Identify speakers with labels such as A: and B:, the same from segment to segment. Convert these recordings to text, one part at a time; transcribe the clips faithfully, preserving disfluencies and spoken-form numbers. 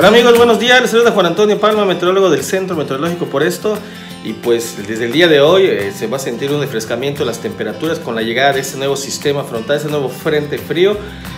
A: Hola amigos, buenos días, les saluda Juan Antonio Palma, meteorólogo del Centro Meteorológico Por Esto. Y pues desde el día de hoy eh, se va a sentir un refrescamiento de las temperaturas con la llegada de este nuevo sistema frontal, este nuevo frente frío.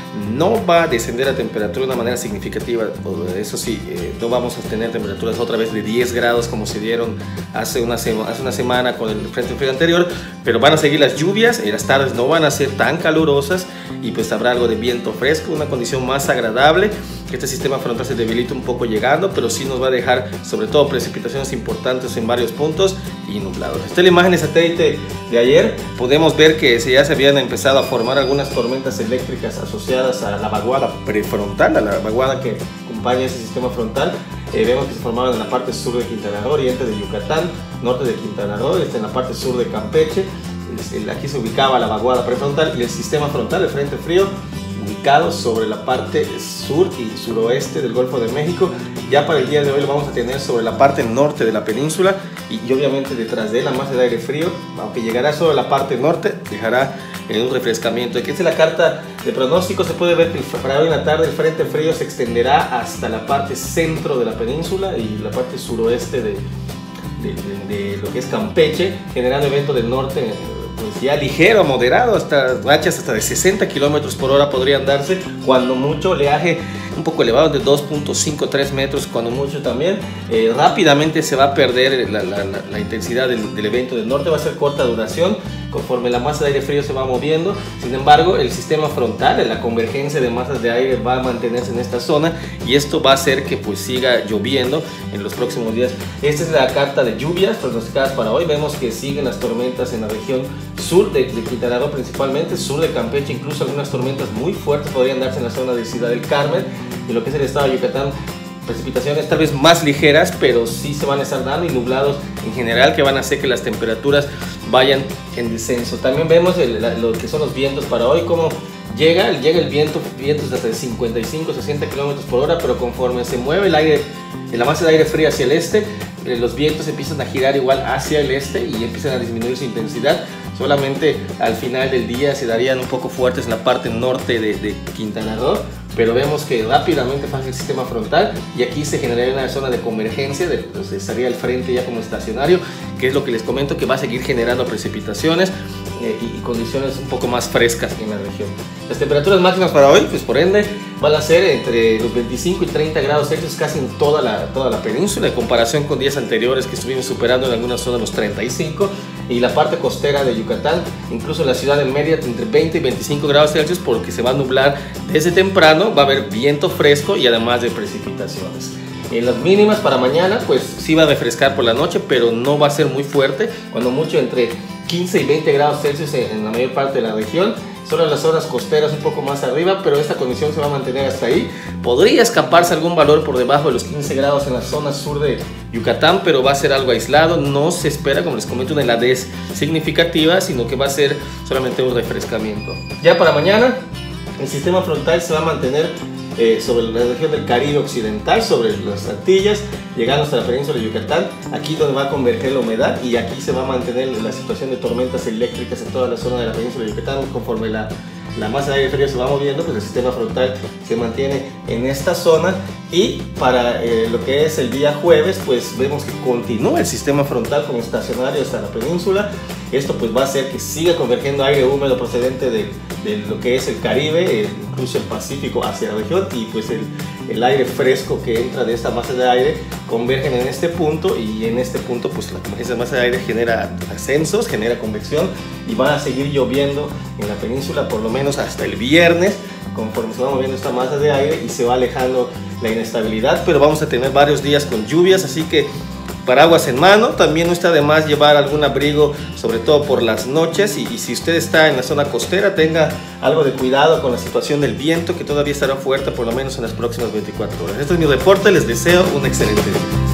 A: No va a descender la temperatura de una manera significativa, eso sí, eh, no vamos a tener temperaturas otra vez de diez grados como se dieron hace una, hace una semana con el frente frío anterior, pero van a seguir las lluvias y las tardes no van a ser tan calurosas y pues habrá algo de viento fresco, una condición más agradable. Este sistema frontal se debilita un poco llegando, pero sí nos va a dejar sobre todo precipitaciones importantes en varios puntos y nublados. Esta es la imagen de satélite de ayer. Podemos ver que ya se habían empezado a formar algunas tormentas eléctricas asociadas a la vaguada prefrontal, a la vaguada que acompaña ese sistema frontal. Eh, vemos que se formaban en la parte sur de Quintana Roo, oriente de Yucatán, norte de Quintana Roo, este en la parte sur de Campeche. Aquí se ubicaba la vaguada prefrontal y el sistema frontal, el frente frío, ubicado sobre la parte sur y suroeste del Golfo de México. Ya para el día de hoy lo vamos a tener sobre la parte norte de la península y, y obviamente detrás de él la masa de aire frío, aunque llegará sobre la parte norte, dejará en un refrescamiento. Aquí es la carta de pronóstico, se puede ver que para hoy en la tarde el frente frío se extenderá hasta la parte centro de la península y la parte suroeste de, de, de, de lo que es Campeche, generando evento del norte pues ya ligero, moderado, hasta rachas hasta de sesenta kilómetros por hora podrían darse, cuando mucho, oleaje un poco elevado de dos punto cincuenta y tres metros, cuando mucho también. Eh, rápidamente se va a perder la, la, la, la intensidad del, del evento del norte, va a ser corta duración conforme la masa de aire frío se va moviendo. Sin embargo, el sistema frontal, la convergencia de masas de aire va a mantenerse en esta zona y esto va a hacer que pues siga lloviendo en los próximos días. Esta es la carta de lluvias pronosticadas para hoy. Vemos que siguen las tormentas en la región sur de, de Quintana Roo, principalmente sur de Campeche, incluso algunas tormentas muy fuertes podrían darse en la zona de Ciudad del Carmen y lo que es el estado de Yucatán. Precipitaciones tal vez más ligeras, pero sí se van a estar dando, y nublados en general, que van a hacer que las temperaturas vayan en descenso. También vemos el, la, lo que son los vientos para hoy, como llega, llega el viento, vientos hasta de cincuenta y cinco a sesenta kilómetros por hora, pero conforme se mueve el aire, la masa de aire fría hacia el este, eh, los vientos empiezan a girar igual hacia el este y empiezan a disminuir su intensidad. Solamente al final del día se darían un poco fuertes en la parte norte de, de Quintana Roo, pero vemos que rápidamente pasa el sistema frontal y aquí se generaría una zona de convergencia, de, pues estaría el frente ya como estacionario, que es lo que les comento, que va a seguir generando precipitaciones eh, y, y condiciones un poco más frescas en la región. Las temperaturas máximas para hoy, pues por ende, van a ser entre los veinticinco y treinta grados Celsius casi en toda la, toda la península, en comparación con días anteriores que estuvimos superando en algunas zonas los treinta y cinco, y la parte costera de Yucatán, incluso en la ciudad de Mérida, entre veinte y veinticinco grados Celsius, porque se va a nublar desde temprano, va a haber viento fresco y además de precipitaciones. En las mínimas para mañana, pues sí va a refrescar por la noche, pero no va a ser muy fuerte, cuando mucho entre quince y veinte grados Celsius en la mayor parte de la región. Solo en las zonas costeras un poco más arriba, pero esta condición se va a mantener hasta ahí. Podría escaparse algún valor por debajo de los quince grados en la zona sur de Yucatán, pero va a ser algo aislado. No se espera, como les comento, una heladez significativa, sino que va a ser solamente un refrescamiento. Ya para mañana, el sistema frontal se va a mantener Eh, sobre la región del Caribe occidental, sobre las Antillas, llegando hasta la península de Yucatán, aquí donde va a converger la humedad, y aquí se va a mantener la situación de tormentas eléctricas en toda la zona de la península de Yucatán. Conforme la, la masa de aire frío se va moviendo, pues el sistema frontal se mantiene en esta zona. Y para eh, lo que es el día jueves, pues vemos que continúa el sistema frontal como estacionario hasta la península. Esto pues va a hacer que siga convergiendo aire húmedo procedente de, de lo que es el Caribe, eh, incluso el Pacífico hacia la región, y pues el, el aire fresco que entra de esta masa de aire convergen en este punto, y en este punto pues la convergencia de masa de aire genera ascensos, genera convección, y van a seguir lloviendo en la península por lo menos hasta el viernes, conforme se va moviendo esta masa de aire y se va alejando la inestabilidad. Pero vamos a tener varios días con lluvias, así que paraguas en mano. También no está de más llevar algún abrigo, sobre todo por las noches, y, y si usted está en la zona costera, tenga algo de cuidado con la situación del viento, que todavía estará fuerte por lo menos en las próximas veinticuatro horas. Este es mi reporte, les deseo un excelente día.